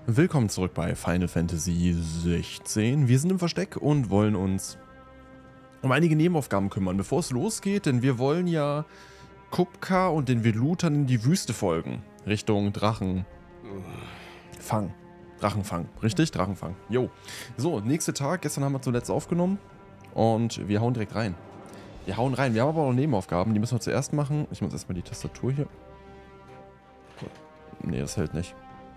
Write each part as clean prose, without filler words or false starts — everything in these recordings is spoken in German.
Willkommen zurück bei Final Fantasy 16. Wir sind im Versteck und wollen uns um einige Nebenaufgaben kümmern, bevor es losgeht, denn wir wollen ja Kupka und den Velutern in die Wüste folgen. Richtung Drachenfang. Drachenfang, richtig? Drachenfang. Jo. So, nächster Tag. Gestern haben wir zuletzt aufgenommen und wir hauen direkt rein. Wir hauen rein. Wir haben aber auch noch Nebenaufgaben, die müssen wir zuerst machen. Ich muss erstmal die Tastatur hier. Nee, das hält nicht.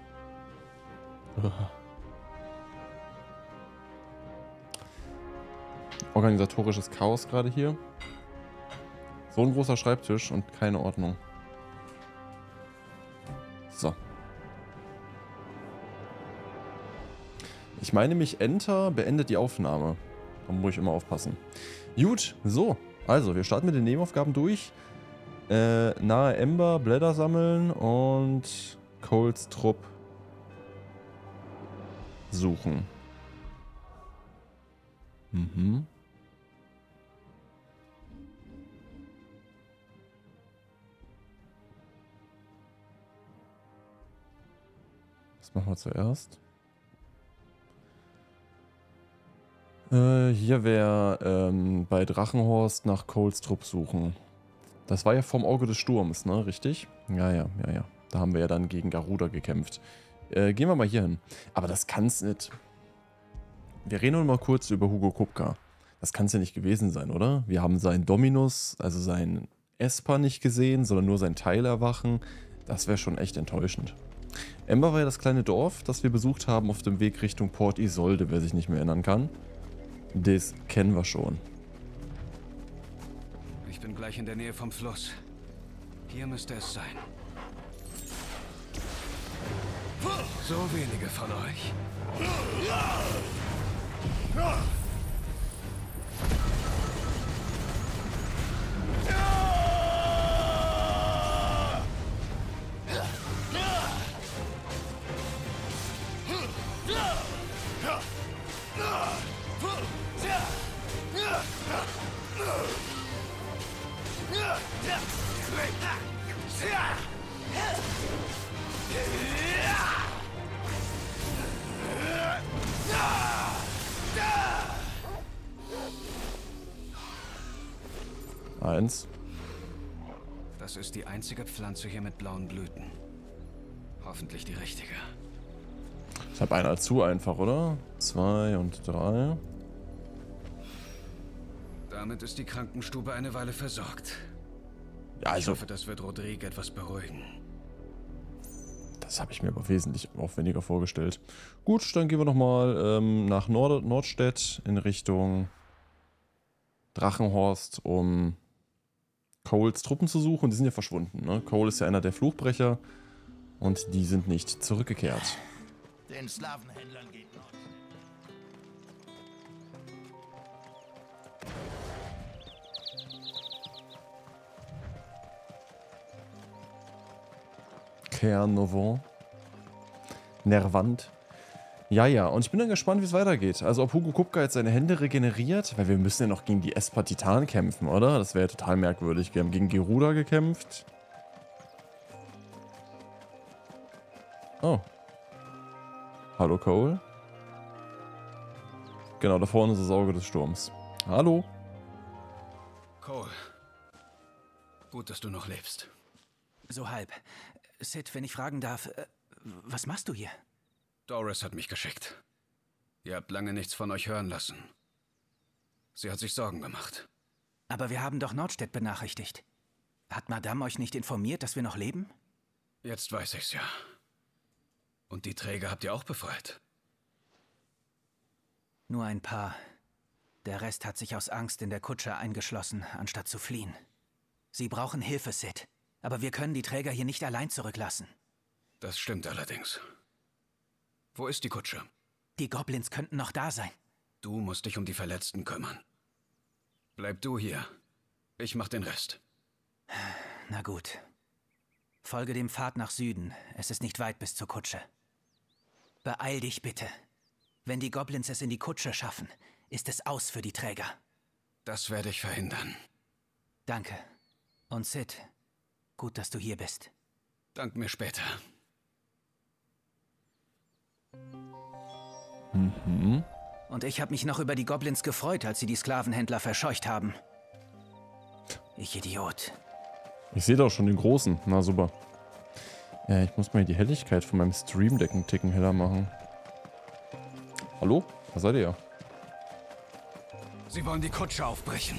Organisatorisches Chaos gerade hier. So ein großer Schreibtisch und keine Ordnung. So. Ich meine mich, Enter beendet die Aufnahme. Da muss ich immer aufpassen. Gut, so. Also, wir starten mit den Nebenaufgaben durch. Nahe Ember, Blätter sammeln und Coles Trupp suchen. Mhm. Was machen wir zuerst? Hier wäre bei Drachenhorst nach Coles Trupp suchen. Das war ja vom Auge des Sturms, ne? Richtig? Ja. Da haben wir ja dann gegen Garuda gekämpft. Gehen wir mal hier hin. Aber das kann's nicht. Wir reden nur mal kurz über Hugo Kupka. Das kann's ja nicht gewesen sein, oder? Wir haben seinen Dominus, also seinen Esper nicht gesehen, sondern nur sein Teilerwachen. Das wäre schon echt enttäuschend. Ember war ja das kleine Dorf, das wir besucht haben auf dem Weg Richtung Port Isolde, wer sich nicht mehr erinnern kann. Das kennen wir schon. Ich bin gleich in der Nähe vom Fluss. Hier müsste es sein. So wenige von euch. Eins. Das ist die einzige Pflanze hier mit blauen Blüten. Hoffentlich die richtige. Ich habe einer zu einfach, oder? 2 und 3. Damit ist die Krankenstube eine Weile versorgt. Ja, Ich also, hoffe, das wird Rodrigue etwas beruhigen. das habe ich mir aber wesentlich aufwendiger vorgestellt. Gut, dann gehen wir nochmal nach Nordstedt in Richtung Drachenhorst, um Coles Truppen zu suchen. Die sind ja verschwunden, ne? Cole ist ja einer der Fluchbrecher und die sind nicht zurückgekehrt. Den Slavenhändlern geht Nord. Caernarvon. Nervant. Ja, und ich bin dann gespannt, wie es weitergeht. Also ob Hugo Kupka jetzt seine Hände regeneriert, weil wir müssen ja noch gegen die Esper Titan kämpfen, oder? Das wäre ja total merkwürdig. Wir haben gegen Garuda gekämpft. Oh. Hallo Cole. Genau, da vorne ist das Auge des Sturms. Hallo. Cole. Gut, dass du noch lebst. So halb. Sid, wenn ich fragen darf, was machst du hier? Doris hat mich geschickt. Ihr habt lange nichts von euch hören lassen. Sie hat sich Sorgen gemacht. Aber wir haben doch Nordstedt benachrichtigt. Hat Madame euch nicht informiert, dass wir noch leben? Jetzt weiß ich's ja. Und die Träger habt ihr auch befreit? Nur ein paar. Der Rest hat sich aus Angst in der Kutsche eingeschlossen, anstatt zu fliehen. Sie brauchen Hilfe, Sid. Aber wir können die Träger hier nicht allein zurücklassen. Das stimmt allerdings. Wo ist die Kutsche? Die Goblins könnten noch da sein. Du musst dich um die Verletzten kümmern. Bleib du hier. Ich mach den Rest. Na gut. Folge dem Pfad nach Süden. Es ist nicht weit bis zur Kutsche. Beeil dich bitte. Wenn die Goblins es in die Kutsche schaffen, ist es aus für die Träger. Das werde ich verhindern. Danke. Und Sid, gut, dass du hier bist. Dank mir später. Mhm. Und ich habe mich noch über die Goblins gefreut, als sie die Sklavenhändler verscheucht haben. Ich Idiot. Ich sehe doch schon den großen. Na super. Ja, ich muss mal die Helligkeit von meinem Stream Deck einen Ticken heller machen. Hallo? Was seid ihr? Sie wollen die Kutsche aufbrechen.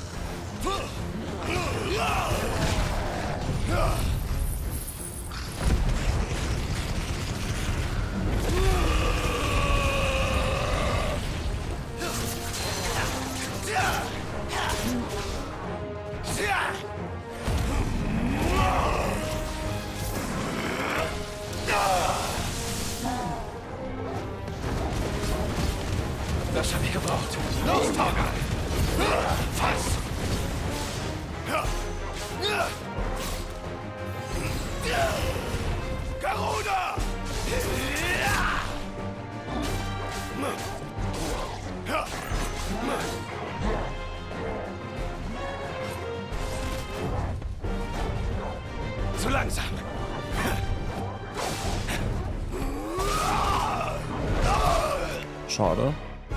Das habe ich gebraucht. Los, Torgal! Fass! Garuda! Zu langsam! Schade.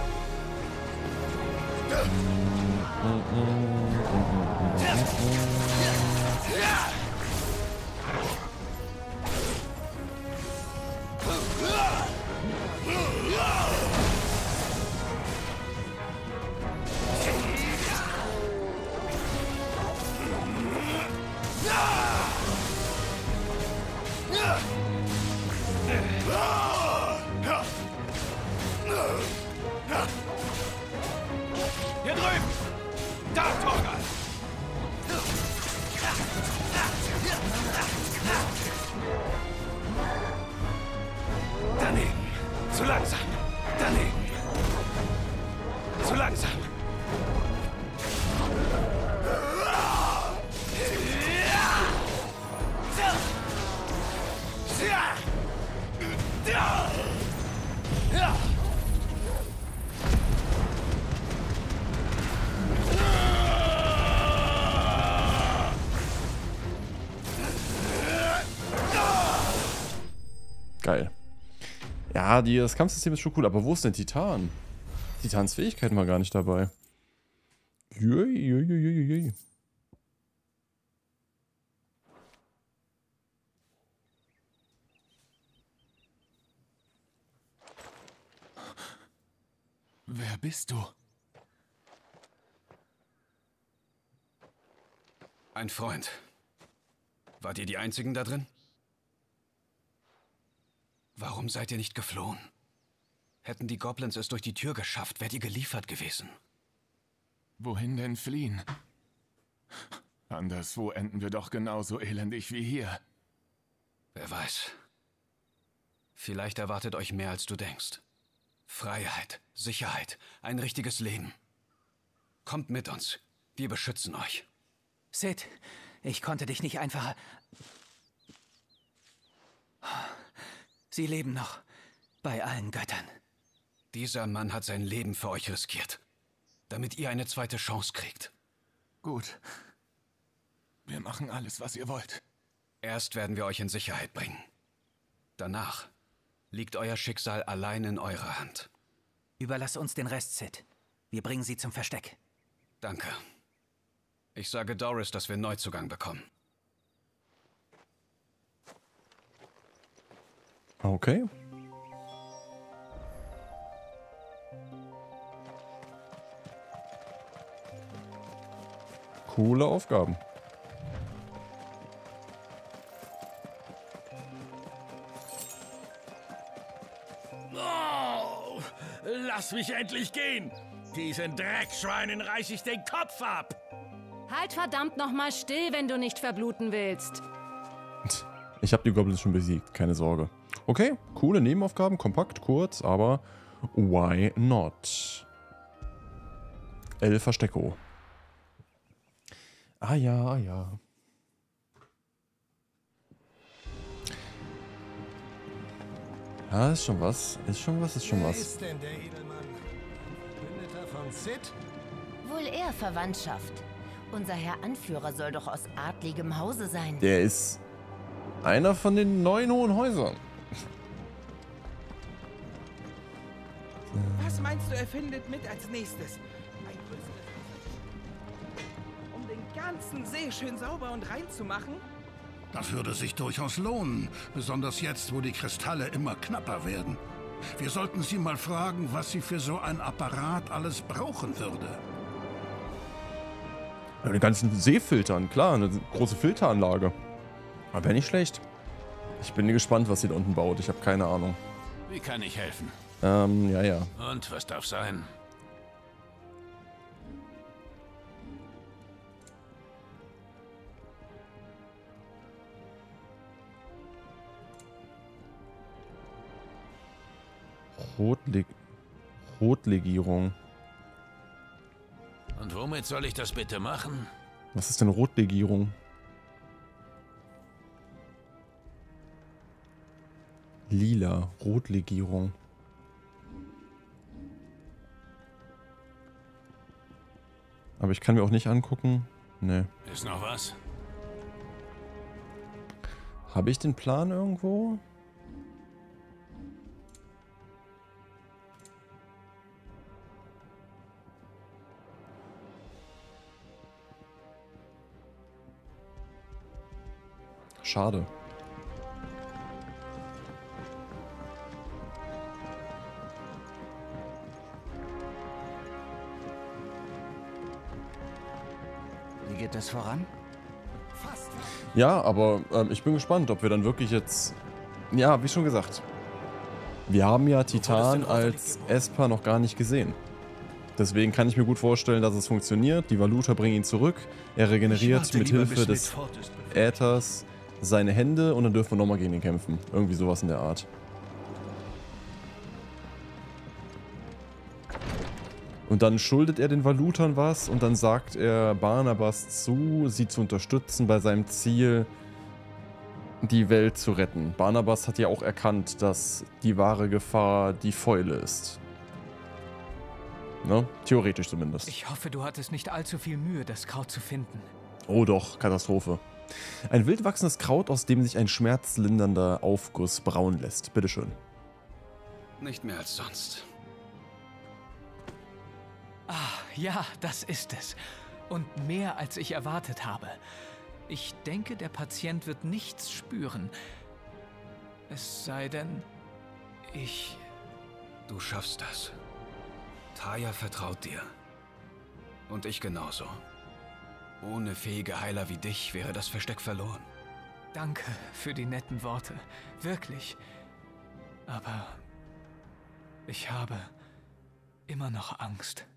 Hier drüben! Da, Torgal! Daneben! Zu langsam! Daneben! Zu langsam! Geil. Ja, das Kampfsystem ist schon cool, aber wo ist denn Titan? Titans Fähigkeiten war gar nicht dabei. Jui. Wer bist du? Ein Freund. Wart ihr die Einzigen da drin? Warum seid ihr nicht geflohen? Hätten die Goblins es durch die Tür geschafft, wärt ihr geliefert gewesen. Wohin denn fliehen? Anderswo enden wir doch genauso elendig wie hier. Wer weiß. Vielleicht erwartet euch mehr, als du denkst. Freiheit, Sicherheit, ein richtiges Leben. Kommt mit uns. Wir beschützen euch. Sid, ich konnte dich nicht einfach... Sie leben noch. Bei allen Göttern. Dieser Mann hat sein Leben für euch riskiert. Damit ihr eine zweite Chance kriegt. Gut. Wir machen alles, was ihr wollt. Erst werden wir euch in Sicherheit bringen. Danach liegt euer Schicksal allein in eurer Hand. Überlass uns den Rest, Sid. Wir bringen sie zum Versteck. Danke. Ich sage Doris, dass wir Neuzugang bekommen. Okay. Coole Aufgaben. Oh, lass mich endlich gehen! Diesen Dreckschweinen reiß ich den Kopf ab! Halt verdammt nochmal still, wenn du nicht verbluten willst. Ich habe die Goblins schon besiegt, keine Sorge. Okay, coole Nebenaufgaben, kompakt, kurz, aber why not? El Verstecko. Ah ja, ah ja. Ja, ist schon was. Ist schon was, ist schon Wer was. ist denn der Edelmann? Verbündeter von Sid? Wohl eher Verwandtschaft. Unser Herr Anführer soll doch aus adligem Hause sein. Der ist einer von den 9 hohen Häusern. Was meinst du, er findet mit als nächstes? Ein größeres... Um den ganzen See schön sauber und rein zu machen? Das würde sich durchaus lohnen, besonders jetzt, wo die Kristalle immer knapper werden. Wir sollten sie mal fragen, was sie für so ein Apparat alles brauchen würde. Ja, den ganzen See filtern, klar, eine große Filteranlage. Aber wäre nicht schlecht. Ich bin gespannt, was sie da unten baut. Ich habe keine Ahnung. Wie kann ich helfen? Ja. Und was darf sein? Rotlegierung. Und womit soll ich das bitte machen? Was ist denn Rotlegierung? Lila, Rotlegierung. Aber ich kann mir auch nicht angucken. Ne. Ist noch was? Habe ich den Plan irgendwo? Schade. Wie geht das voran? Ja, aber ich bin gespannt, ob wir dann wirklich jetzt... Ja, wie schon gesagt. Wir haben ja Titan als Esper noch gar nicht gesehen. Deswegen kann ich mir gut vorstellen, dass es funktioniert. Die Valuta bringen ihn zurück. Er regeneriert mit Hilfe des Äthers seine Hände und dann dürfen wir nochmal gegen ihn kämpfen. Irgendwie sowas in der Art. Und dann schuldet er den Valutern was und dann sagt er Barnabas zu, sie zu unterstützen bei seinem Ziel, die Welt zu retten. Barnabas hat ja auch erkannt, dass die wahre Gefahr die Fäule ist. Ne? Theoretisch zumindest. Ich hoffe, du hattest nicht allzu viel Mühe, das Kraut zu finden. Oh doch, Katastrophe. Ein wild wachsendes Kraut, aus dem sich ein schmerzlindernder Aufguss brauen lässt. Bitteschön. Nicht mehr als sonst. Ah, ja, das ist es. Und mehr, als ich erwartet habe. Ich denke, der Patient wird nichts spüren. Es sei denn, ich... Du schaffst das. Taya vertraut dir. Und ich genauso. Ohne fähige Heiler wie dich wäre das Versteck verloren. Danke für die netten Worte. Wirklich. Aber ich habe immer noch Angst.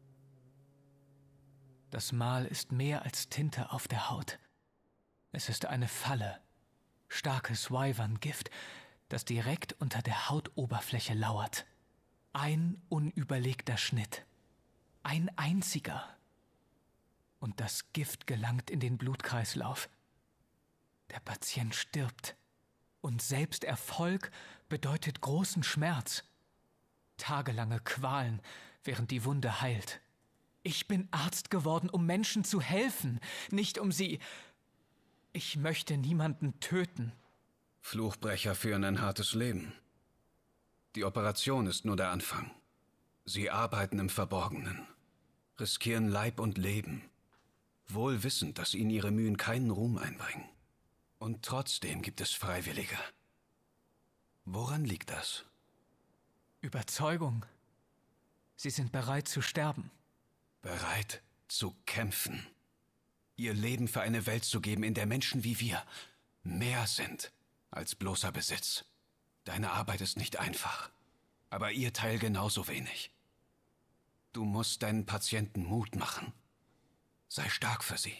Das Mal ist mehr als Tinte auf der Haut. Es ist eine Falle. Starkes Wyvern-Gift, das direkt unter der Hautoberfläche lauert. Ein unüberlegter Schnitt. Ein einziger. Und das Gift gelangt in den Blutkreislauf. Der Patient stirbt. Und selbst Erfolg bedeutet großen Schmerz. Tagelange Qualen, während die Wunde heilt. Ich bin Arzt geworden, um Menschen zu helfen, nicht um sie... Ich möchte niemanden töten. Fluchbrecher führen ein hartes Leben. Die Operation ist nur der Anfang. Sie arbeiten im Verborgenen, riskieren Leib und Leben, wohl wissend, dass ihnen ihre Mühen keinen Ruhm einbringen. Und trotzdem gibt es Freiwillige. Woran liegt das? Überzeugung. Sie sind bereit zu sterben. Bereit zu kämpfen. Ihr Leben für eine Welt zu geben, in der Menschen wie wir mehr sind als bloßer Besitz. Deine Arbeit ist nicht einfach, aber ihr Teil genauso wenig. Du musst deinen Patienten Mut machen. Sei stark für sie.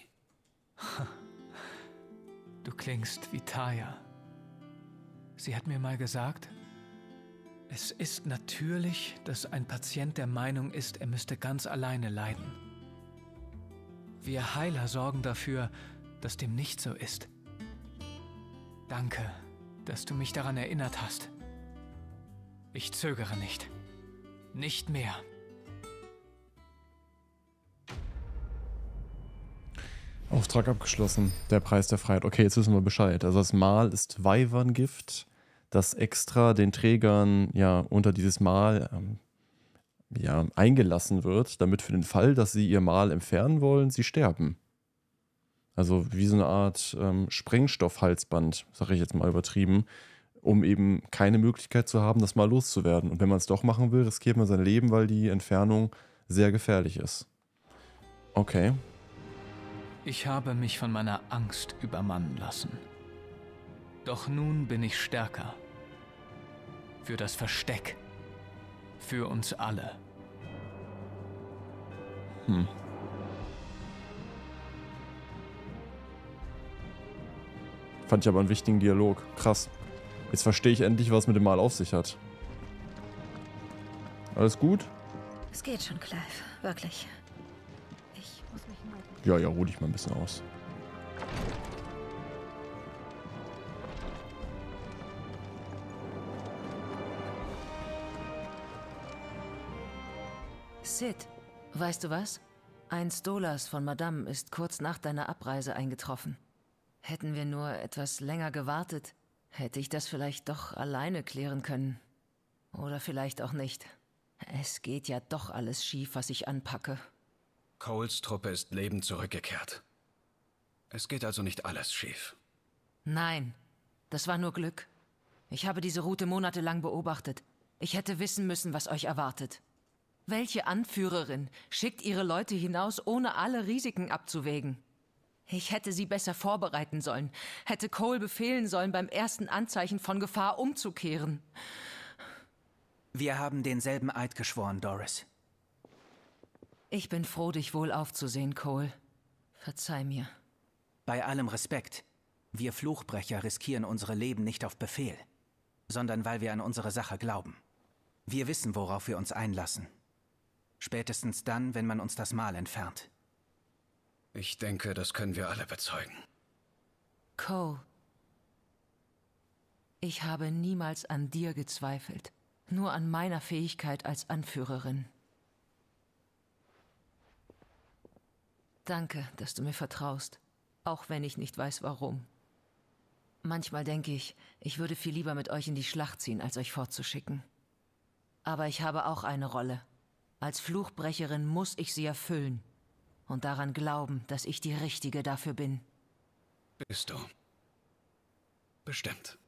Du klingst wie Taya. Sie hat mir mal gesagt, es ist natürlich, dass ein Patient der Meinung ist, er müsste ganz alleine leiden. Wir Heiler sorgen dafür, dass dem nicht so ist. Danke, dass du mich daran erinnert hast. Ich zögere nicht. Nicht mehr. Auftrag abgeschlossen. Der Preis der Freiheit. Okay, jetzt wissen wir Bescheid. Also das Mal ist Wyvern-Gift, das extra den Trägern ja unter dieses Mal ja, eingelassen wird, damit für den Fall, dass sie ihr Mal entfernen wollen, sie sterben. Also wie so eine Art Sprengstoffhalsband, sage ich jetzt mal übertrieben, um eben keine Möglichkeit zu haben, das Mal loszuwerden. Und wenn man es doch machen will, riskiert man sein Leben, weil die Entfernung sehr gefährlich ist. Okay. Ich habe mich von meiner Angst übermannen lassen. Doch nun bin ich stärker. Für das Versteck. Für uns alle. Fand ich aber einen wichtigen Dialog. Krass. Jetzt verstehe ich endlich, was mit dem Mal auf sich hat. Alles gut? Es geht schon, Clive. Wirklich. Ich muss mich mal... Ja, ruh dich mal ein bisschen aus. Sid, weißt du was? Ein Stolas von Madame ist kurz nach deiner Abreise eingetroffen. Hätten wir nur etwas länger gewartet, hätte ich das vielleicht doch alleine klären können. Oder vielleicht auch nicht. Es geht ja doch alles schief, was ich anpacke. Coles Truppe ist lebend zurückgekehrt. Es geht also nicht alles schief. Nein, das war nur Glück. Ich habe diese Route monatelang beobachtet. Ich hätte wissen müssen, was euch erwartet. Welche Anführerin schickt ihre Leute hinaus, ohne alle Risiken abzuwägen? Ich hätte sie besser vorbereiten sollen, hätte Cole befehlen sollen, beim ersten Anzeichen von Gefahr umzukehren. Wir haben denselben Eid geschworen, Doris. Ich bin froh, dich wohl aufzusehen, Cole. Verzeih mir. Bei allem Respekt, wir Fluchbrecher riskieren unsere Leben nicht auf Befehl, sondern weil wir an unsere Sache glauben. Wir wissen, worauf wir uns einlassen. Spätestens dann, wenn man uns das Mal entfernt. Ich denke, das können wir alle bezeugen. Cole, ich habe niemals an dir gezweifelt, nur an meiner Fähigkeit als Anführerin. Danke, dass du mir vertraust, auch wenn ich nicht weiß, warum. Manchmal denke ich, ich würde viel lieber mit euch in die Schlacht ziehen, als euch fortzuschicken. Aber ich habe auch eine Rolle. Als Fluchbrecherin muss ich sie erfüllen und daran glauben, dass ich die Richtige dafür bin. Bist du. Bestimmt.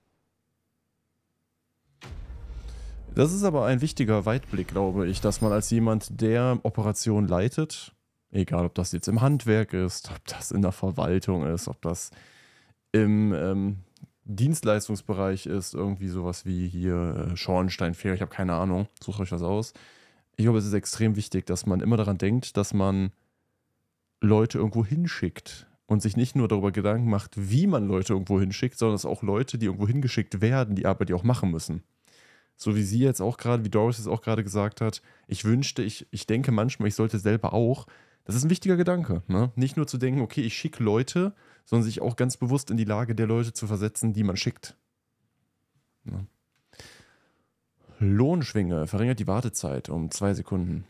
Das ist aber ein wichtiger Weitblick, glaube ich, dass man als jemand, der Operationen leitet, egal ob das jetzt im Handwerk ist, ob das in der Verwaltung ist, ob das im Dienstleistungsbereich ist, irgendwie sowas wie hier Schornsteinfeger, ich habe keine Ahnung, sucht euch was aus. Ich glaube, es ist extrem wichtig, dass man immer daran denkt, dass man Leute irgendwo hinschickt und sich nicht nur darüber Gedanken macht, wie man Leute irgendwo hinschickt, sondern dass auch Leute, die irgendwo hingeschickt werden, die Arbeit, die auch machen müssen. So wie sie jetzt auch gerade, wie Doris es auch gerade gesagt hat, ich wünschte, ich denke manchmal, ich sollte selber auch. Das ist ein wichtiger Gedanke, ne? Nicht nur zu denken, okay, ich schicke Leute, sondern sich auch ganz bewusst in die Lage der Leute zu versetzen, die man schickt. Ne? Lohnschwinge verringert die Wartezeit um 2 Sekunden.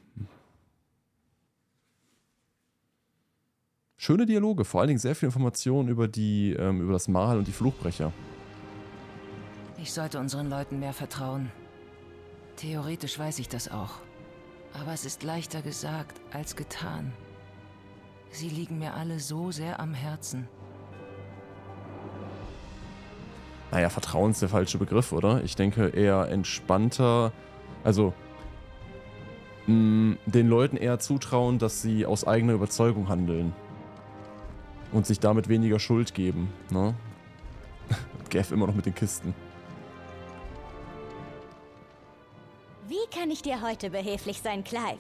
Schöne Dialoge, vor allen Dingen sehr viel Information über über das Mal und die Fluchbrecher. Ich sollte unseren Leuten mehr vertrauen. Theoretisch weiß ich das auch. Aber es ist leichter gesagt als getan. Sie liegen mir alle so sehr am Herzen. Naja, Vertrauen ist der falsche Begriff, oder? Ich denke eher entspannter, also den Leuten eher zutrauen, dass sie aus eigener Überzeugung handeln. Und sich damit weniger Schuld geben, ne? Gav immer noch mit den Kisten. Wie kann ich dir heute behilflich sein, Clive?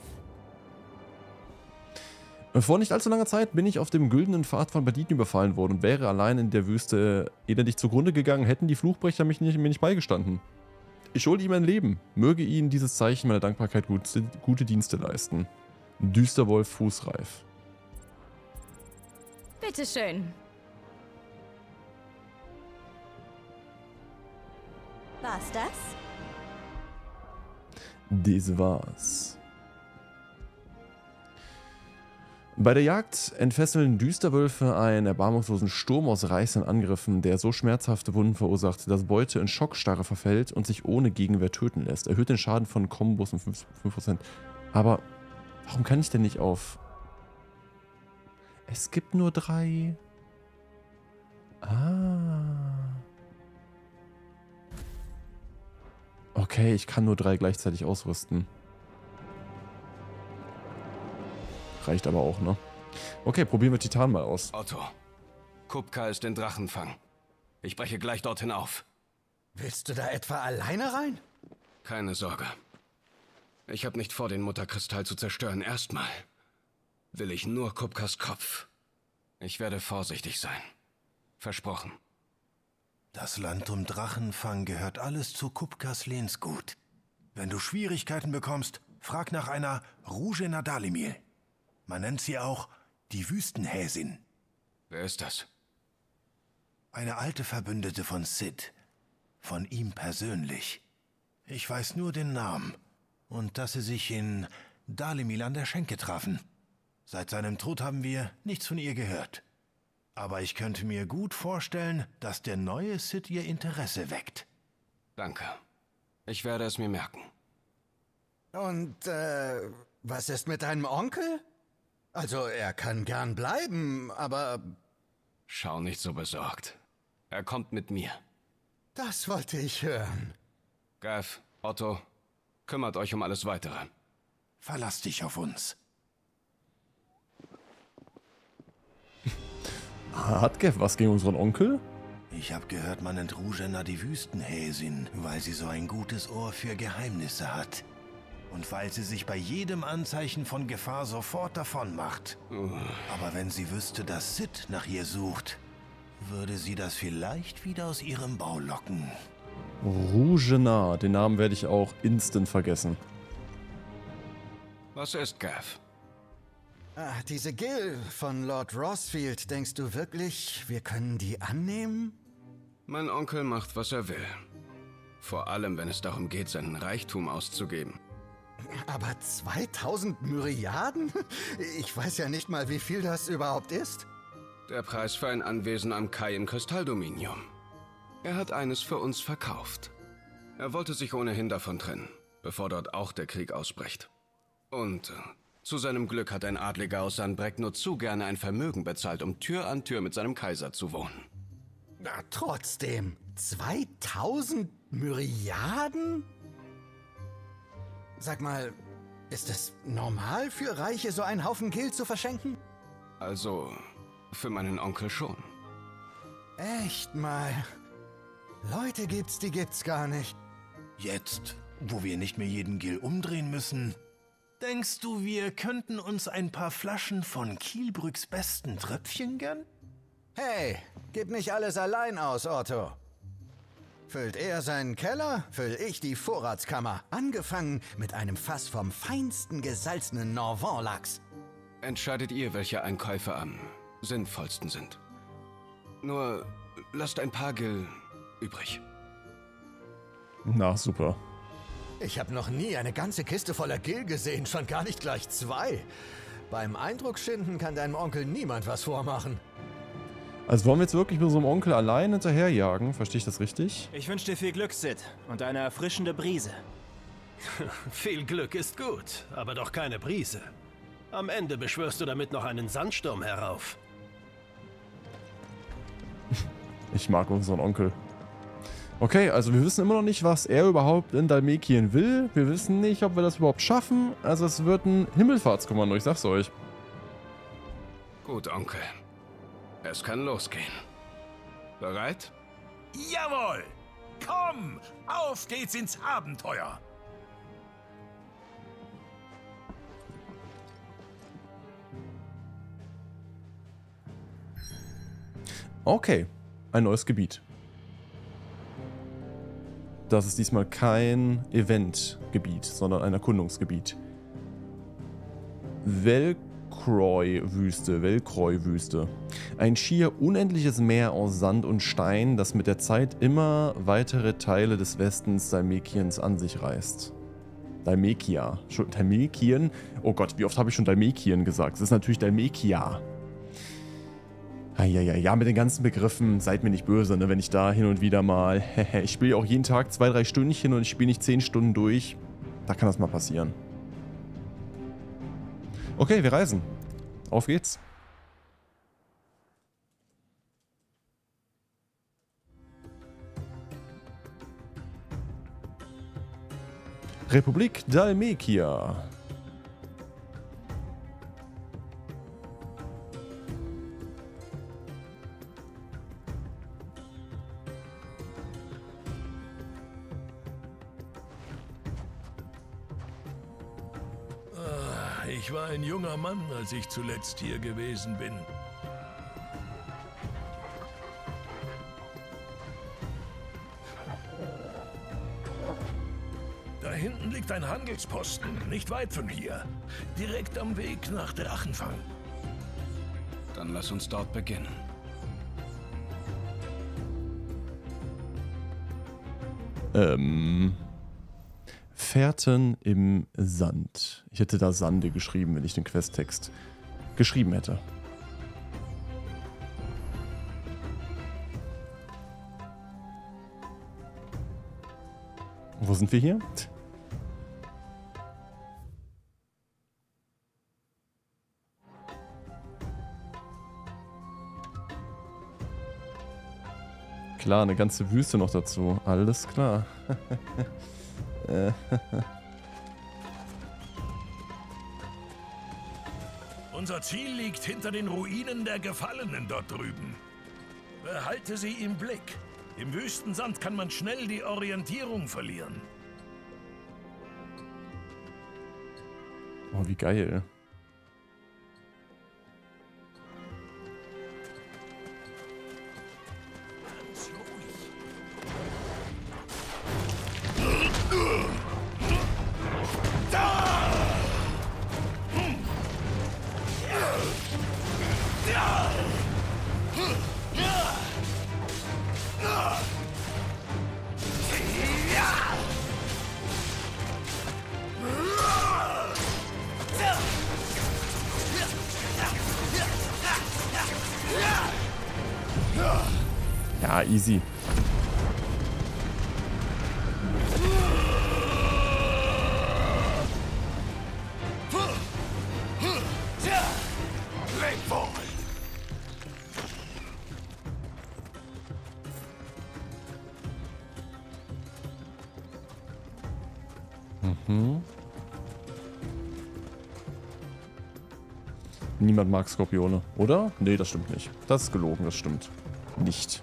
Vor nicht allzu langer Zeit bin ich auf dem güldenen Pfad von Banditen überfallen worden und wäre allein in der Wüste elendig zugrunde gegangen, hätten die Fluchbrecher mir nicht beigestanden. Ich schulde ihm ein Leben. Möge ihnen dieses Zeichen meiner Dankbarkeit gute Dienste leisten. Düsterwolf Fußreif. Bitteschön. War's das? Das war's. Bei der Jagd entfesseln Düsterwölfe einen erbarmungslosen Sturm aus reißenden Angriffen, der so schmerzhafte Wunden verursacht, dass Beute in Schockstarre verfällt und sich ohne Gegenwehr töten lässt. Erhöht den Schaden von Kombos um 5%. Aber warum kann ich denn nicht auf... Es gibt nur 3. Ah. Okay, ich kann nur 3 gleichzeitig ausrüsten. Reicht aber auch, ne? Okay, probieren wir Titan mal aus. Otto, Kupka ist in Drachenfang. Ich breche gleich dorthin auf. Willst du da etwa alleine rein? Keine Sorge. Ich habe nicht vor, den Mutterkristall zu zerstören. Erstmal will ich nur Kupkas Kopf. Ich werde vorsichtig sein. Versprochen. Das Land um Drachenfang gehört alles zu Kupkas Lehnsgut. Wenn du Schwierigkeiten bekommst, frag nach einer Ruzhena Dalimil. Man nennt sie auch die Wüstenhäsin. Wer ist das? Eine alte Verbündete von Sid. Von ihm persönlich. Ich weiß nur den Namen. Und dass sie sich in Dalimil an der Schenke trafen. Seit seinem Tod haben wir nichts von ihr gehört. Aber ich könnte mir gut vorstellen, dass der neue Sid ihr Interesse weckt. Danke. Ich werde es mir merken. Und, was ist mit deinem Onkel? Also, er kann gern bleiben, aber... Schau nicht so besorgt. Er kommt mit mir. Das wollte ich hören. Gav, Otto, kümmert euch um alles Weitere. Verlass dich auf uns. Hat Gav was gegen unseren Onkel? Ich habe gehört, man nennt Ruzhena die Wüstenhäsin, weil sie so ein gutes Ohr für Geheimnisse hat. Und weil sie sich bei jedem Anzeichen von Gefahr sofort davon macht. Aber wenn sie wüsste, dass Sid nach ihr sucht, würde sie das vielleicht wieder aus ihrem Bau locken. Ruzhena, den Namen werde ich auch instant vergessen. Was ist Gav? Ah, diese Gil von Lord Rossfield, denkst du wirklich, wir können die annehmen? Mein Onkel macht, was er will. Vor allem, wenn es darum geht, seinen Reichtum auszugeben. Aber 2000 Myriaden? Ich weiß ja nicht mal, wie viel das überhaupt ist. Der Preis für ein Anwesen am Kai im Kristalldominium. Er hat eines für uns verkauft. Er wollte sich ohnehin davon trennen, bevor dort auch der Krieg ausbricht. Und zu seinem Glück hat ein Adliger aus Sanbreck nur zu gerne ein Vermögen bezahlt, um Tür an Tür mit seinem Kaiser zu wohnen. Na, trotzdem, 2000 Myriaden? Sag mal, ist es normal für Reiche, so einen Haufen Gil zu verschenken? Also, für meinen Onkel schon. Echt mal. Leute gibt's, die gibt's gar nicht. Jetzt, wo wir nicht mehr jeden Gil umdrehen müssen, denkst du, wir könnten uns ein paar Flaschen von Kielbrücks besten Tröpfchen gönnen? Hey, gib nicht alles allein aus, Otto. Füllt er seinen Keller, füll ich die Vorratskammer. Angefangen mit einem Fass vom feinsten gesalzenen Norvant-Lachs. Entscheidet ihr, welche Einkäufe am sinnvollsten sind. Nur lasst ein paar Gil übrig. Na, super. Ich habe noch nie eine ganze Kiste voller Gil gesehen, schon gar nicht gleich 2. Beim Eindrucksschinden kann deinem Onkel niemand was vormachen. Also wollen wir jetzt wirklich mit unserem Onkel allein hinterherjagen? Verstehe ich das richtig? Ich wünsche dir viel Glück, Sid, und eine erfrischende Brise. Viel Glück ist gut, aber doch keine Brise. Am Ende beschwörst du damit noch einen Sandsturm herauf. Ich mag unseren Onkel. Okay, also wir wissen immer noch nicht, was er überhaupt in Dhalmekien will. Wir wissen nicht, ob wir das überhaupt schaffen. Also es wird ein Himmelfahrtskommando, ich sag's euch. Gut, Onkel. Es kann losgehen. Bereit? Jawohl! Komm! Auf geht's ins Abenteuer! Okay, ein neues Gebiet. Das ist diesmal kein Eventgebiet, sondern ein Erkundungsgebiet. Velcroy-Wüste. Ein schier unendliches Meer aus Sand und Stein, das mit der Zeit immer weitere Teile des Westens Dhalmekiens an sich reißt. Dhalmekia. Dhalmekien? Oh Gott, wie oft habe ich schon Dhalmekien gesagt? Es ist natürlich Dhalmekia. Ja, mit den ganzen Begriffen, seid mir nicht böse, ne, wenn ich da hin und wieder mal... ich spiele auch jeden Tag 2-3 Stündchen und ich spiele nicht 10 Stunden durch. Da kann das mal passieren. Okay, wir reisen. Auf geht's. Republik Dhalmekia. Ich war ein junger Mann, als ich zuletzt hier gewesen bin. Da hinten liegt ein Handelsposten, nicht weit von hier. Direkt am Weg nach Drachenfang. Dann lass uns dort beginnen. Fährten im Sand. Ich hätte da Sande geschrieben, wenn ich den Questtext geschrieben hätte. Wo sind wir hier? Klar, eine ganze Wüste noch dazu. Alles klar. Unser Ziel liegt hinter den Ruinen der Gefallenen dort drüben. Behalte sie im Blick. Im Wüstensand kann man schnell die Orientierung verlieren. Oh, wie geil. Ja, easy. Niemand mag Skorpione, oder? Nee, das stimmt nicht. Das ist gelogen, das stimmt nicht.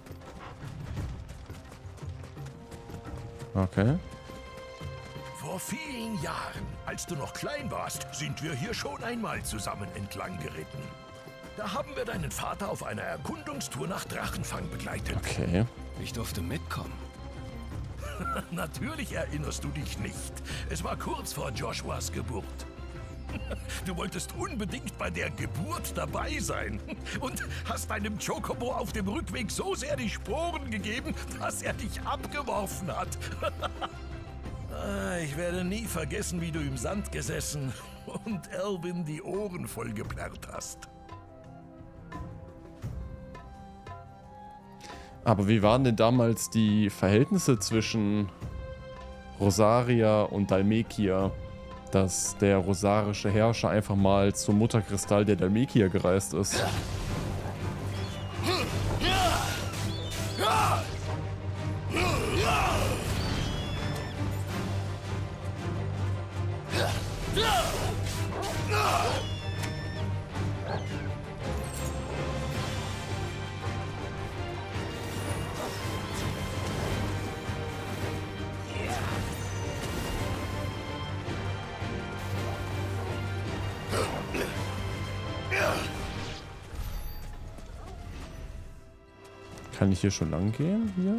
Okay. Vor vielen Jahren, als du noch klein warst, sind wir hier schon einmal zusammen entlang geritten. Da haben wir deinen Vater auf einer Erkundungstour nach Drachenfang begleitet. Okay. Ich durfte mitkommen. Natürlich erinnerst du dich nicht. Es war kurz vor Joshuas Geburt. Du wolltest unbedingt bei der Geburt dabei sein und hast deinem Chocobo auf dem Rückweg so sehr die Sporen gegeben, dass er dich abgeworfen hat. Ich werde nie vergessen, wie du im Sand gesessen und Elvin die Ohren voll geplärrt hast. Aber wie waren denn damals die Verhältnisse zwischen Rosaria und Dhalmekia, dass der rosarische Herrscher einfach mal zum Mutterkristall der Dhalmekia gereist ist? Kann ich hier schon lang gehen? Hier?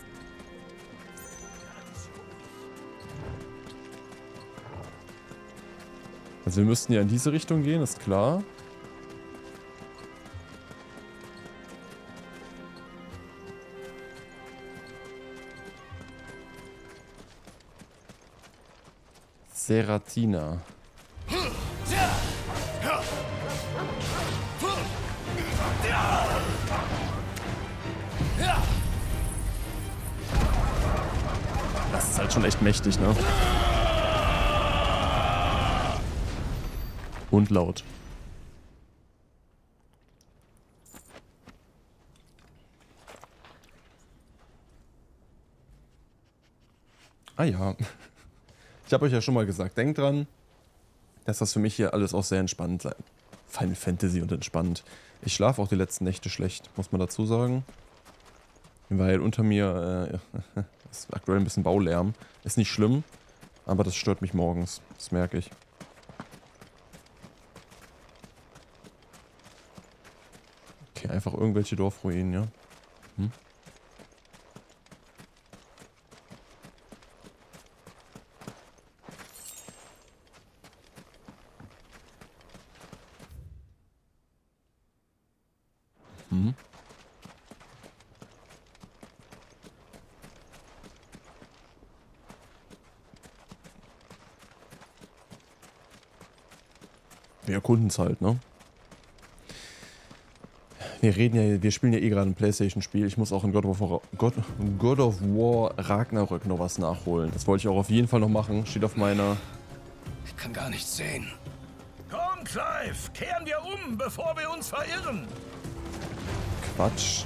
Also wir müssten ja in diese Richtung gehen, ist klar. Seratina. Das ist halt schon echt mächtig, ne? Und laut. Ah ja. Ich habe euch ja schon mal gesagt, denkt dran, dass das für mich hier alles auch sehr entspannt sein. Final Fantasy und entspannt. Ich schlafe auch die letzten Nächte schlecht, muss man dazu sagen. Weil unter mir ist aktuell ein bisschen Baulärm. Ist nicht schlimm, aber das stört mich morgens. Das merke ich. Okay, einfach irgendwelche Dorfruinen, ja. Hm? Hm? Wir erkunden es halt, ne? Wir spielen ja eh gerade ein PlayStation-Spiel. Ich muss auch in God of War Ragnarök noch was nachholen. Das wollte ich auch auf jeden Fall noch machen. Steht auf meiner... Ich kann gar nichts sehen. Komm, Clive, kehren wir um, bevor wir uns verirren. Quatsch.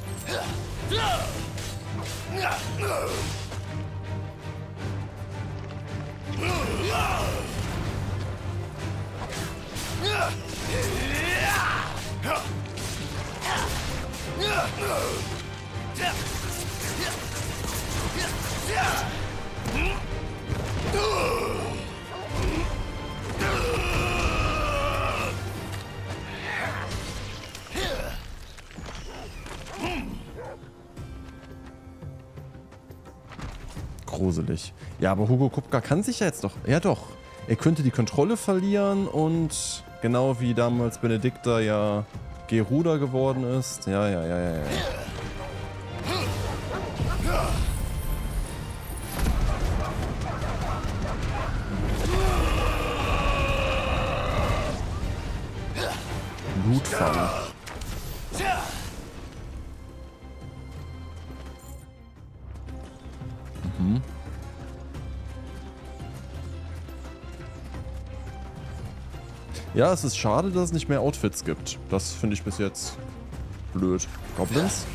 Gruselig. Ja, aber Hugo Kupka kann sich ja jetzt doch... Ja doch. Er könnte die Kontrolle verlieren und genau wie damals Benedikta ja Geruda geworden ist. Ja. Blutfang. Mhm. Ja, es ist schade, dass es nicht mehr Outfits gibt. Das finde ich bis jetzt blöd. Goblins?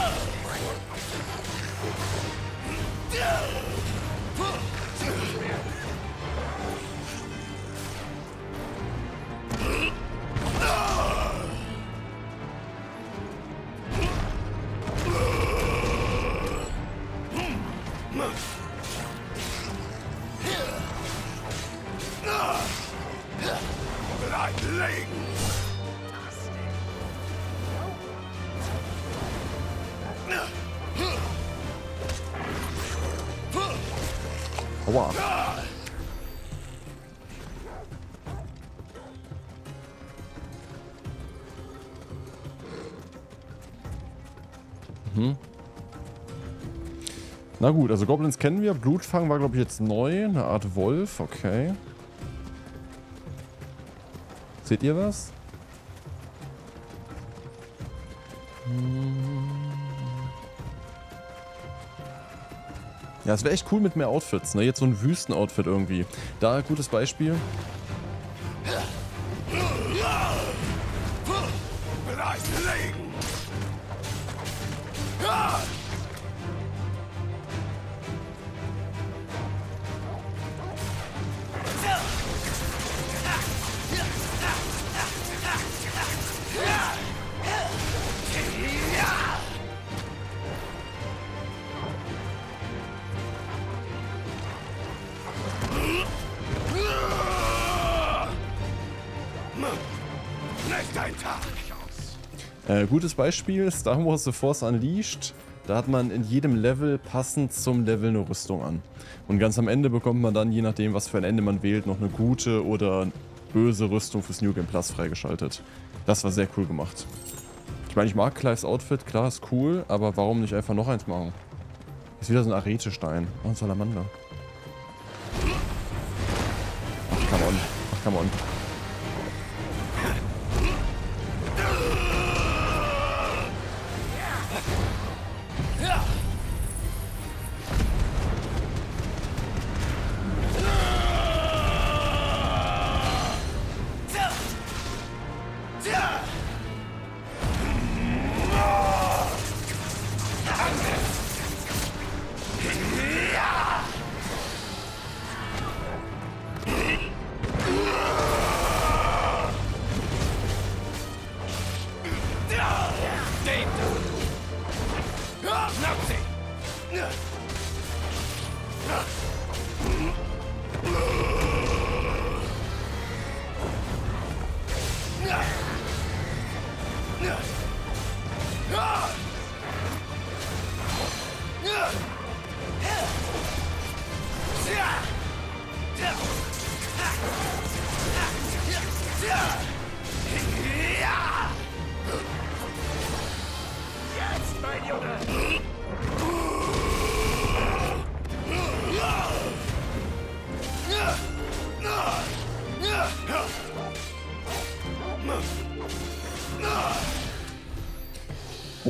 Aua. Mhm. Na gut, also Goblins kennen wir. Blutfang war, glaube ich, jetzt neu. Eine Art Wolf, okay. Seht ihr was? Ja, es wäre echt cool mit mehr Outfits, ne? Jetzt so ein Wüsten-Outfit irgendwie. Da, gutes Beispiel. Gutes Beispiel, Star Wars The Force Unleashed. Da hat man in jedem Level passend zum Level eine Rüstung an. Und ganz am Ende bekommt man dann, je nachdem was für ein Ende man wählt, noch eine gute oder böse Rüstung fürs New Game Plus freigeschaltet. Das war sehr cool gemacht. Ich meine, ich mag Clives Outfit, klar, ist cool, aber warum nicht einfach noch eins machen? Ist wieder so ein Arete-Stein. Oh, ein Salamander. Ach, come on. Ach, come on.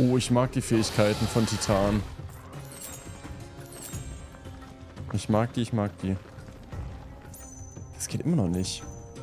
Oh, ich mag die Fähigkeiten von Titan. Ich mag die, ich mag die. Das geht immer noch nicht.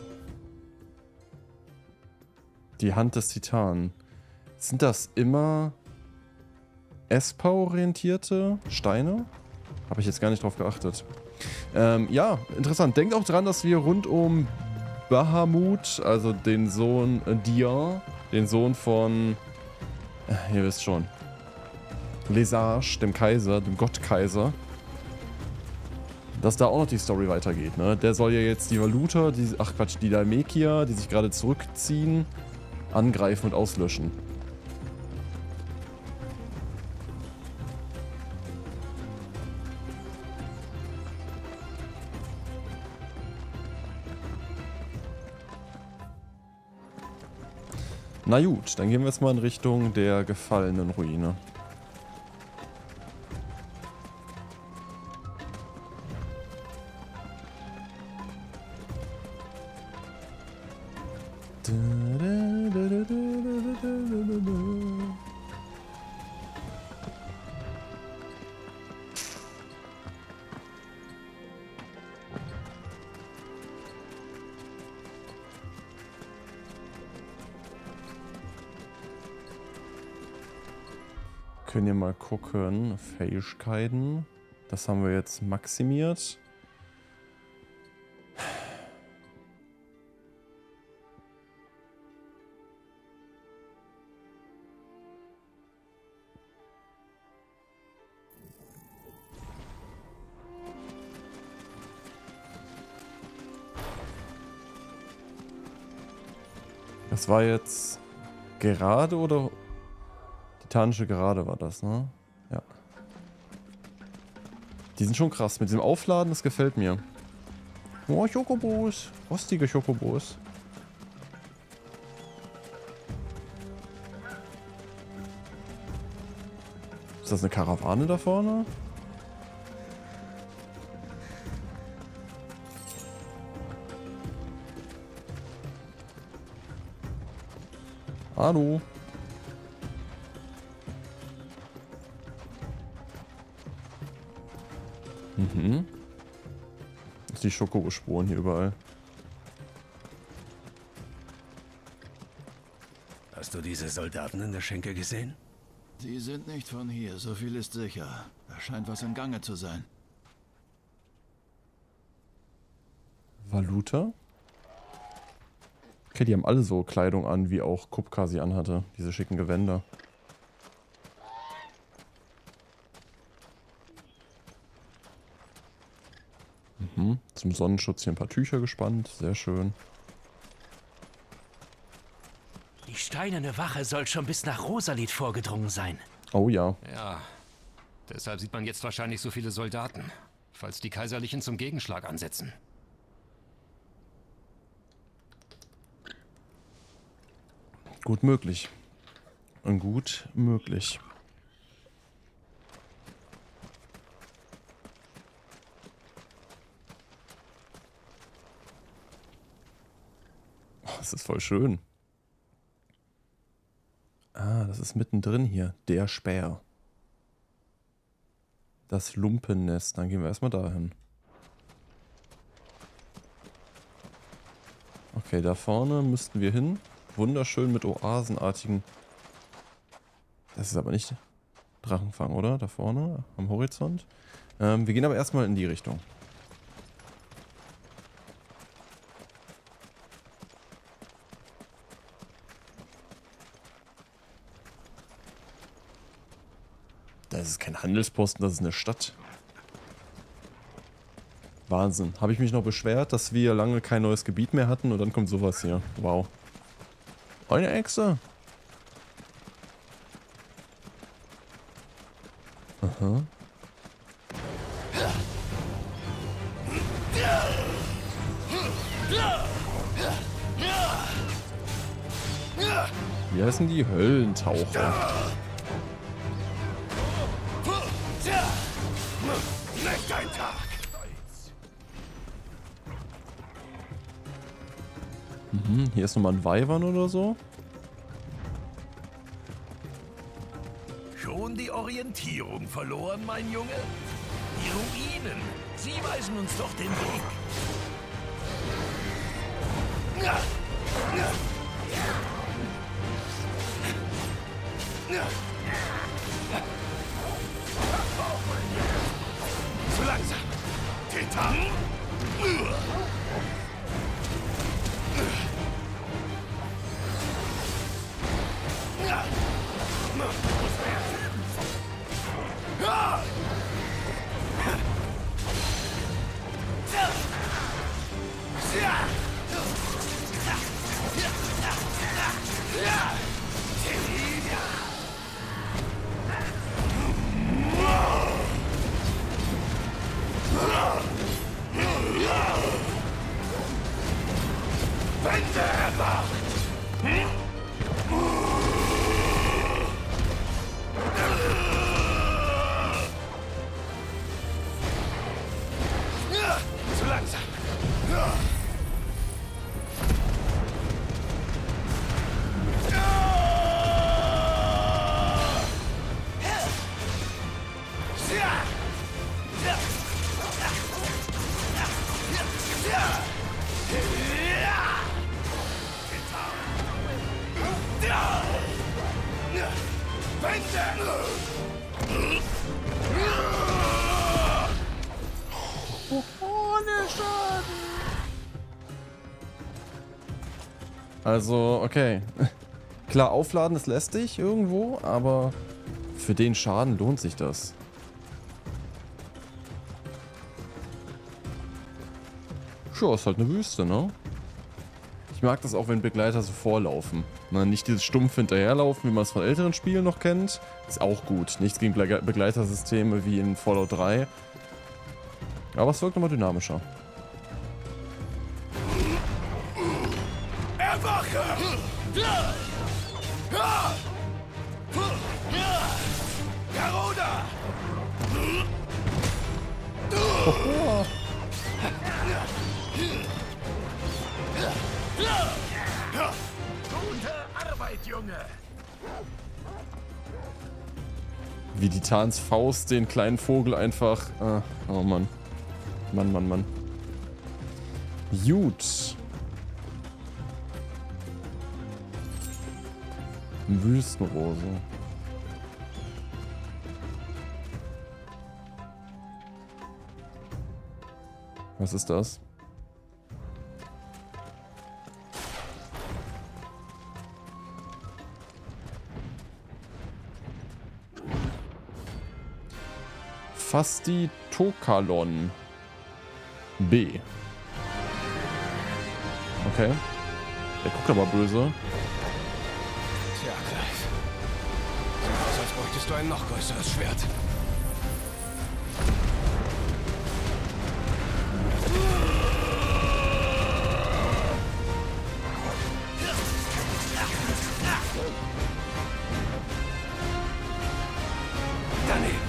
Die Hand des Titanen. Sind das immer Esper-orientierte Steine? Habe ich jetzt gar nicht drauf geachtet. Ja, interessant. Denkt auch dran, dass wir rund um Bahamut, also den Sohn Dian, den Sohn von, ihr wisst schon, Lesage, dem Kaiser, dem Gottkaiser, dass da auch noch die Story weitergeht, ne? Der soll ja jetzt die Valuta, die Dhalmekier, die sich gerade zurückziehen, angreifen und auslöschen. Na gut, dann gehen wir jetzt mal in Richtung der gefallenen Ruine. Können wir mal gucken. Fähigkeiten. Das haben wir jetzt maximiert. Das war jetzt gerade oder titanische Gerade war das, ne? Ja. Die sind schon krass. Mit dem Aufladen, das gefällt mir. Oh, Chocobos. Rostige Chocobos. Ist das eine Karawane da vorne? Hallo. Mhm. Das sind die Schokospuren hier überall. Hast du diese Soldaten in der Schenke gesehen? Sie sind nicht von hier, so viel ist sicher. Da scheint was im Gange zu sein. Valuta? Okay, die haben alle so Kleidung an, wie auch Kupka sie anhatte. Diese schicken Gewänder. Mhm. Zum Sonnenschutz hier ein paar Tücher gespannt. Sehr schön. Die steinerne Wache soll schon bis nach Rosalit vorgedrungen sein. Oh ja. Ja, deshalb sieht man jetzt wahrscheinlich so viele Soldaten, falls die Kaiserlichen zum Gegenschlag ansetzen. Gut möglich. Und gut möglich. Oh, das ist voll schön. Ah, das ist mittendrin hier. Der Speer. Das Lumpennest. Dann gehen wir erstmal dahin. Okay, da vorne müssten wir hin. Wunderschön mit oasenartigen... Das ist aber nicht Drachenfang, oder? Da vorne am Horizont. Wir gehen aber erstmal in die Richtung. Das ist kein Handelsposten, das ist eine Stadt. Wahnsinn. Habe ich mich noch beschwert, dass wir lange kein neues Gebiet mehr hatten und dann kommt sowas hier. Wow. Eine Echse. Aha. Wie heißen die? Höllentaucher. Nicht ein Tag. Mhm, hier ist nochmal ein Wyvern oder so. Orientierung verloren, mein Junge? Die Ruinen, sie weisen uns doch den Weg. Zu langsam. Titan. Zu langsam. Also, okay. Klar, aufladen ist lästig irgendwo, aber für den Schaden lohnt sich das. Sure, ist halt eine Wüste, ne? Ich mag das auch, wenn Begleiter so vorlaufen. Na, nicht dieses stumpf hinterherlaufen, wie man es von älteren Spielen noch kennt. Ist auch gut. Nichts gegen Begleitersysteme wie in Fallout 3. Aber es wirkt nochmal dynamischer. Erwache! Garuda! Oh. Gute Arbeit, Junge! Wie die Titans Faust den kleinen Vogel einfach... oh Mann. Mann. Gut. Wüstenrose. Was ist das? Fastitokalon B. Okay. Der guckt aber böse. Tja, Clive. Sieht aus, als bräuchtest du ein noch größeres Schwert. Daneben.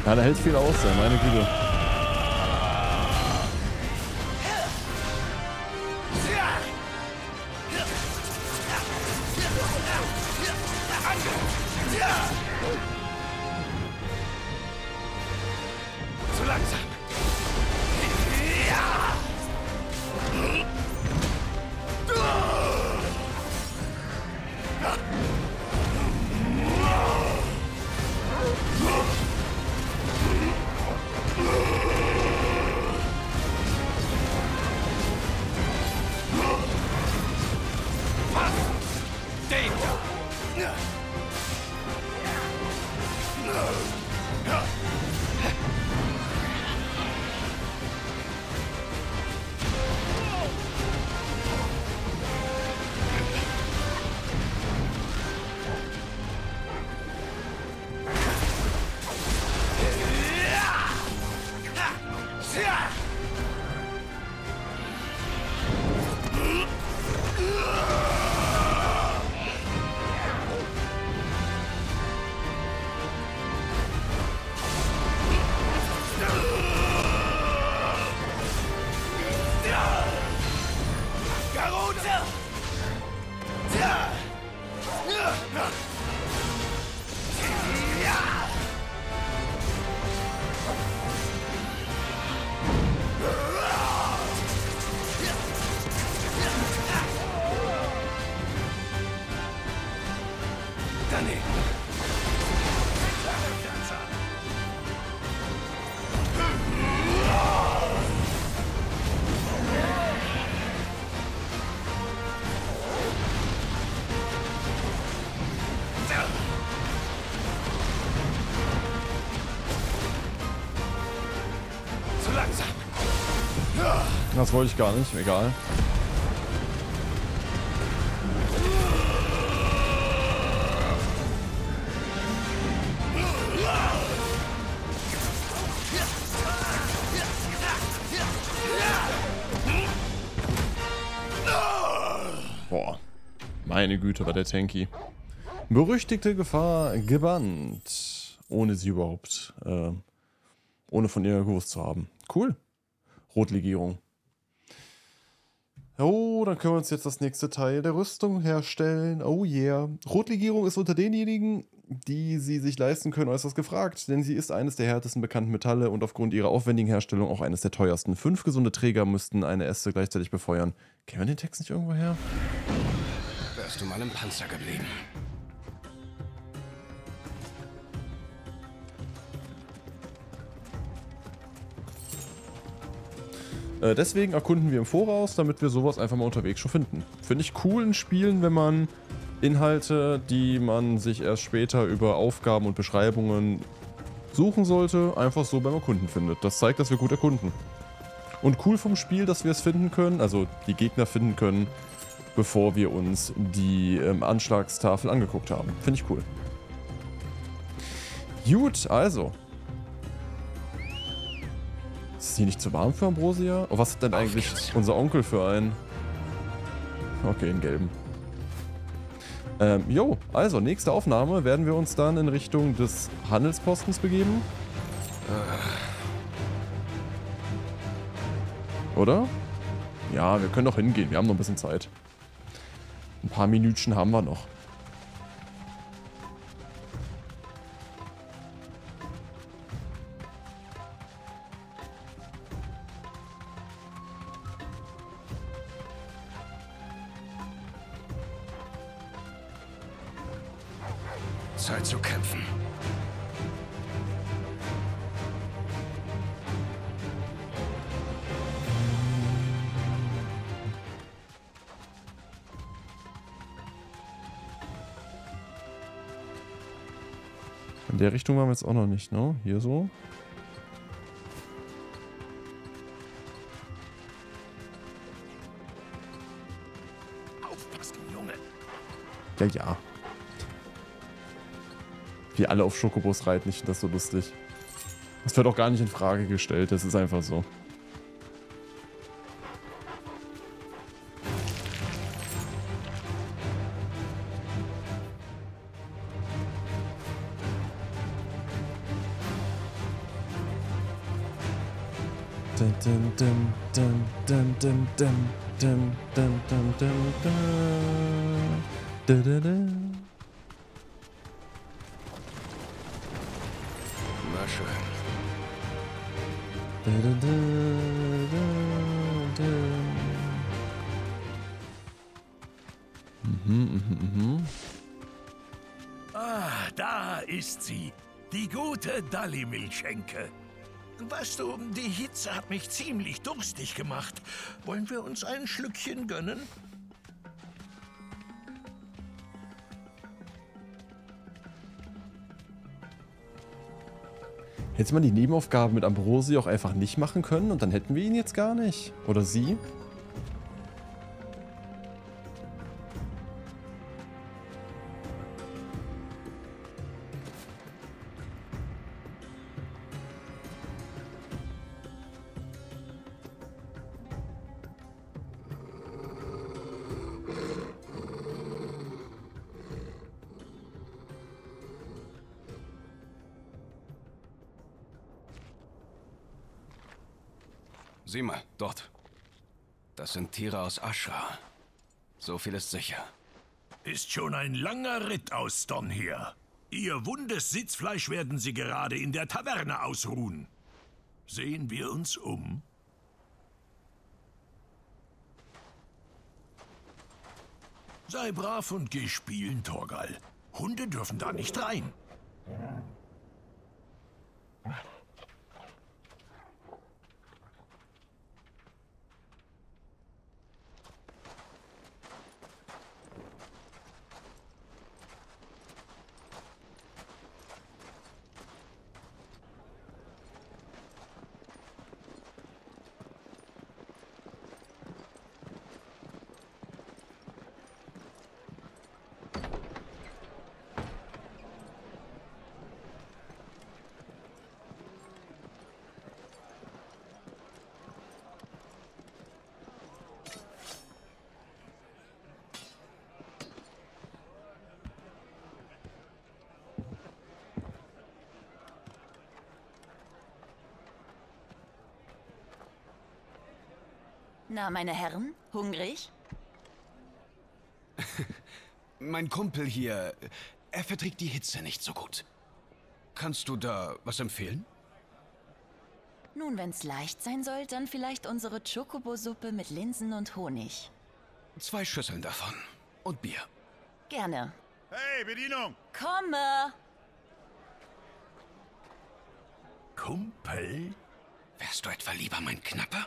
Ja, der hält viel aus, meine Güte. Zu langsam. Das wollte ich gar nicht, egal. Boah, meine Güte, war der tanky. Berüchtigte Gefahr gebannt. Ohne sie überhaupt, ohne von ihr gewusst zu haben. Cool. Rotlegierung. Oh, dann können wir uns jetzt das nächste Teil der Rüstung herstellen. Oh yeah. Rotlegierung ist unter denjenigen, die sie sich leisten können, äußerst gefragt, denn sie ist eines der härtesten bekannten Metalle und aufgrund ihrer aufwendigen Herstellung auch eines der teuersten. 5 gesunde Träger müssten eine Äste gleichzeitig befeuern. Kennen wir den Text nicht irgendwo her? Wärst du mal im Panzer geblieben. Deswegen erkunden wir im Voraus, damit wir sowas einfach mal unterwegs schon finden. Finde ich cool in Spielen, wenn man Inhalte, die man sich erst später über Aufgaben und Beschreibungen suchen sollte, einfach so beim Erkunden findet. Das zeigt, dass wir gut erkunden. Und cool vom Spiel, dass wir es finden können, also die Gegner finden können, bevor wir uns die Anschlagstafel angeguckt haben. Finde ich cool. Gut, also. Ist hier nicht zu warm für Ambrosia? Oh, was hat denn eigentlich unser Onkel für einen? Okay, in gelben. Jo, also nächste Aufnahme werden wir uns dann in Richtung des Handelspostens begeben. Oder? Ja, wir können doch hingehen. Wir haben noch ein bisschen Zeit. Ein paar Minütchen haben wir noch. Zeit zu kämpfen. In der Richtung waren wir jetzt auch noch nicht, ne? Hier so. Aufpassen, Junge. Ja, ja. Wie alle auf Schokobos reiten, ich finde das so lustig. Das wird auch gar nicht in Frage gestellt, das ist einfach so. Dun, dun, dun, dun, dun, dun, dun, dun, dun, dun, dun, dun. Da, da, da. Na schön. Da, da, da, da, da. Ah, da ist sie. Die gute Dalli-Milchschenke. Weißt du, die Hitze hat mich ziemlich durstig gemacht. Wollen wir uns ein Schlückchen gönnen? Hätte man die Nebenaufgaben mit Ambrosi auch einfach nicht machen können und dann hätten wir ihn jetzt gar nicht? Oder sie? Sieh mal, dort. Das sind Tiere aus Ashra. So viel ist sicher. Ist schon ein langer Ritt aus Don hier. Ihr wundes Sitzfleisch werden Sie gerade in der Taverne ausruhen. Sehen wir uns um. Sei brav und geh spielen, Torgal. Hunde dürfen da nicht rein. Na, meine Herren, hungrig? Mein Kumpel hier, er verträgt die Hitze nicht so gut. Kannst du da was empfehlen? Nun, wenn's leicht sein soll, dann vielleicht unsere Chocobo-Suppe mit Linsen und Honig. 2 Schüsseln davon. Und Bier. Gerne. Hey, Bedienung! Komme! Kumpel? Wärst du etwa lieber mein Knapper?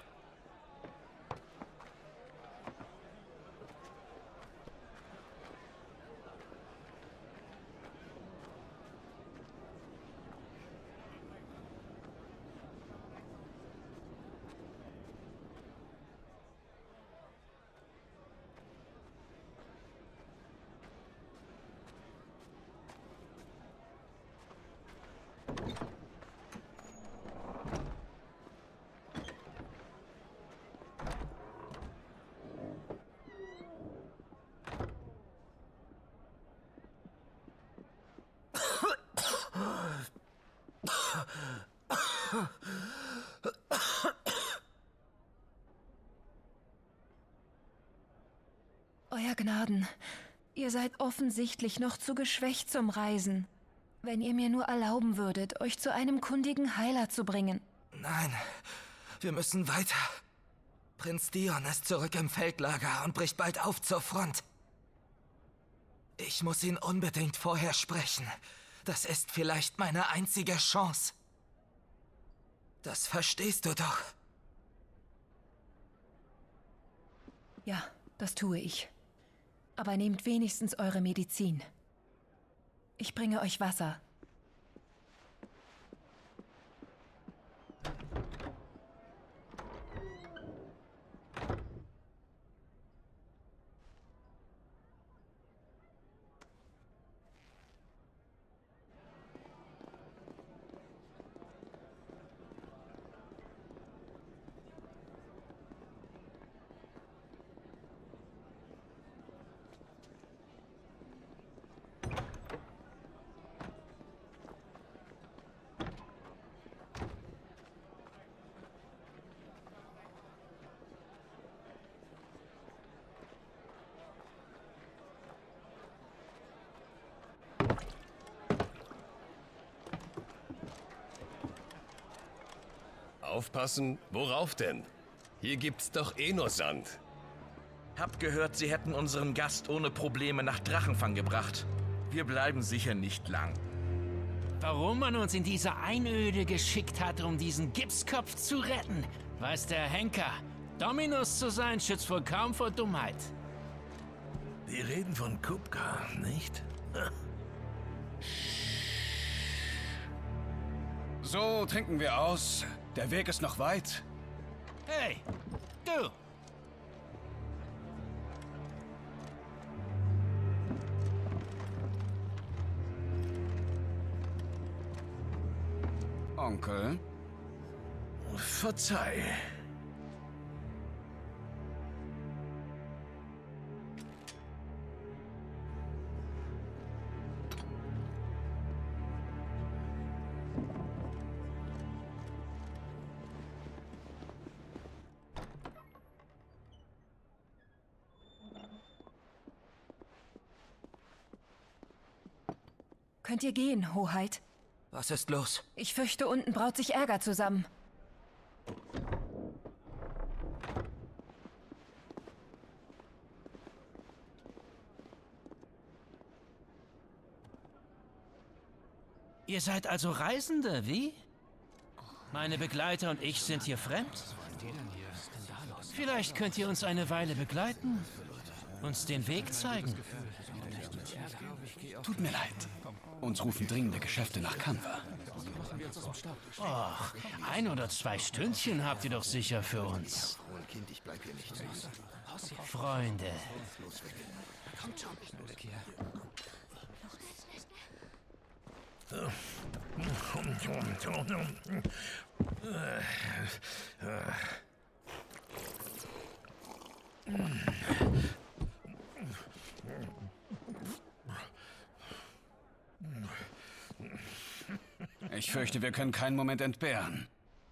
Euer Gnaden, ihr seid offensichtlich noch zu geschwächt zum Reisen. Wenn ihr mir nur erlauben würdet, euch zu einem kundigen Heiler zu bringen. Nein, wir müssen weiter. Prinz Dion ist zurück im Feldlager und bricht bald auf zur Front. Ich muss ihn unbedingt vorher sprechen. Das ist vielleicht meine einzige Chance. Das verstehst du doch. Ja, das tue ich. Aber nehmt wenigstens eure Medizin. Ich bringe euch Wasser. aufpassen? Worauf denn? Hier gibt's doch eh nur Sand. Hab gehört, sie hätten unseren Gast ohne Probleme nach Drachenfang gebracht. Wir bleiben sicher nicht lang. Warum man uns in diese Einöde geschickt hat, um diesen Gipskopf zu retten, weiß der Henker. Dominus zu sein, schützt wohl kaum vor Dummheit. Die reden von Kupka, nicht? So, trinken wir aus. Der Weg ist noch weit. Hey, du! Onkel? Verzeih. Könnt ihr gehen, Hoheit? Was ist los? Ich fürchte, unten braut sich Ärger zusammen. Ihr seid also Reisende, wie? Meine Begleiter und ich sind hier fremd? Vielleicht könnt ihr uns eine Weile begleiten, uns den Weg zeigen. Tut mir leid. Uns rufen dringende Geschäfte nach Kanva. Och, 1 oder 2 Stündchen habt ihr doch sicher für uns. Freunde. Ich fürchte, wir können keinen Moment entbehren.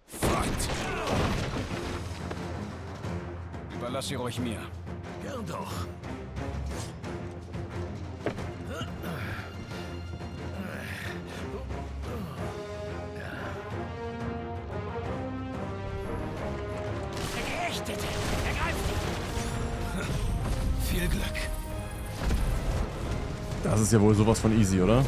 Überlass sie ruhig mir. Gern doch. Der Geächtete! Ergreift ihn! Viel Glück. Das ist ja wohl sowas von easy, oder?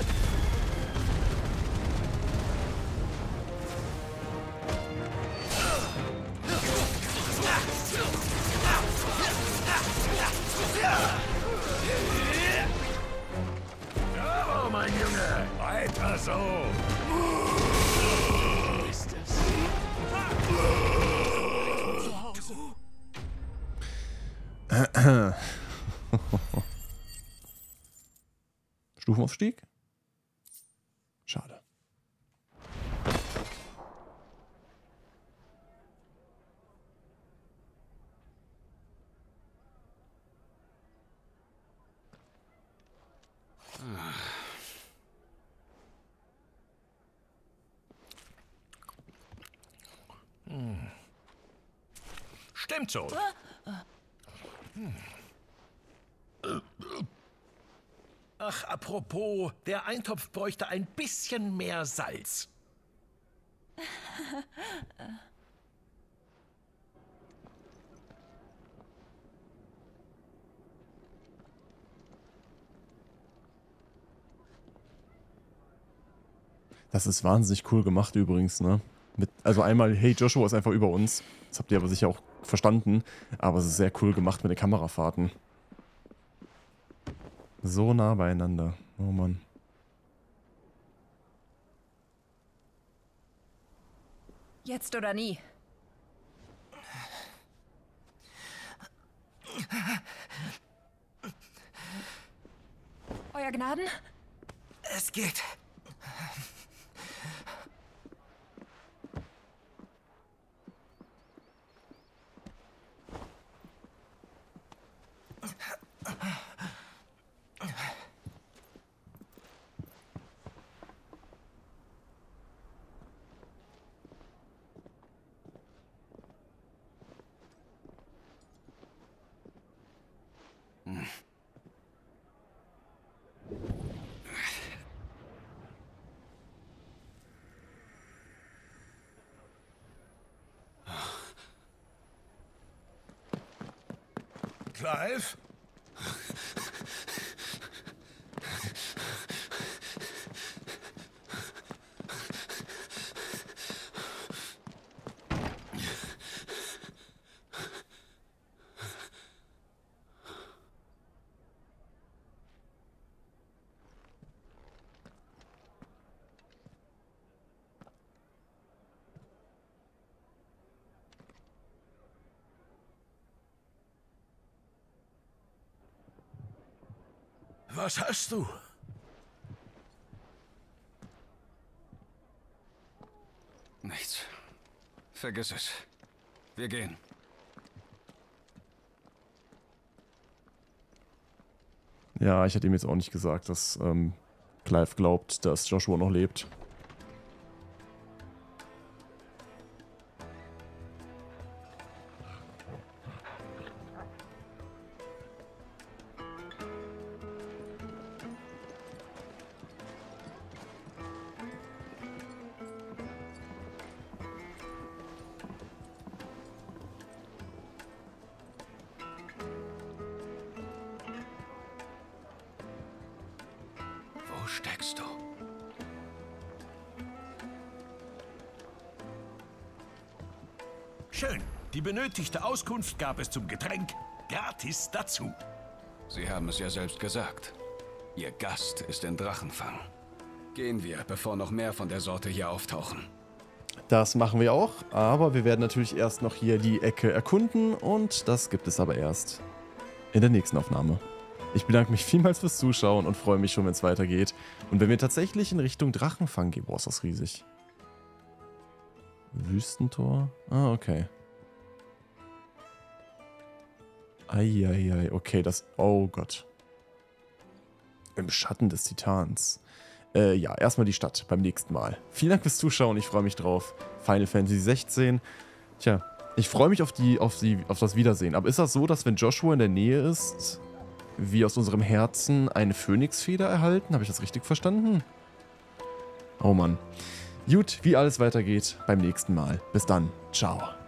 Bravo, mein Junge! Weiter so! Ist es? Stufenaufstieg? Schade. Stimmt so. Ach, apropos, der Eintopf bräuchte ein bisschen mehr Salz. Das ist wahnsinnig cool gemacht übrigens, ne? Also einmal, hey, Joshua ist einfach über uns. Das habt ihr aber sicher auch verstanden. Aber es ist sehr cool gemacht mit den Kamerafahrten. So nah beieinander. Oh Mann. Jetzt oder nie. Euer Gnaden? Es geht. Clive? Was hast du? Nichts. Vergiss es. Wir gehen. Ja, ich hätte ihm jetzt auch nicht gesagt, dass Clive glaubt, dass Joshua noch lebt. Wo steckst du? Schön. Die benötigte Auskunft gab es zum Getränk gratis dazu. Sie haben es ja selbst gesagt. Ihr Gast ist in Drachenfang. Gehen wir, bevor noch mehr von der Sorte hier auftauchen. Das machen wir auch, aber wir werden natürlich erst noch hier die Ecke erkunden und das gibt es aber erst in der nächsten Aufnahme. Ich bedanke mich vielmals fürs Zuschauen und freue mich schon, wenn es weitergeht. Und wenn wir tatsächlich in Richtung Drachenfang gehen, boah, ist das riesig. Wüstentor? Ah, okay. Eieiei, okay, das... Oh Gott. Im Schatten des Titans. Ja, erstmal die Stadt beim nächsten Mal. Vielen Dank fürs Zuschauen, ich freue mich drauf. Final Fantasy 16. Tja, ich freue mich auf das Wiedersehen. Aber ist das so, dass wenn Joshua in der Nähe ist, wir aus unserem Herzen eine Phönixfeder erhalten? Habe ich das richtig verstanden? Oh Mann. Gut, wie alles weitergeht beim nächsten Mal. Bis dann. Ciao.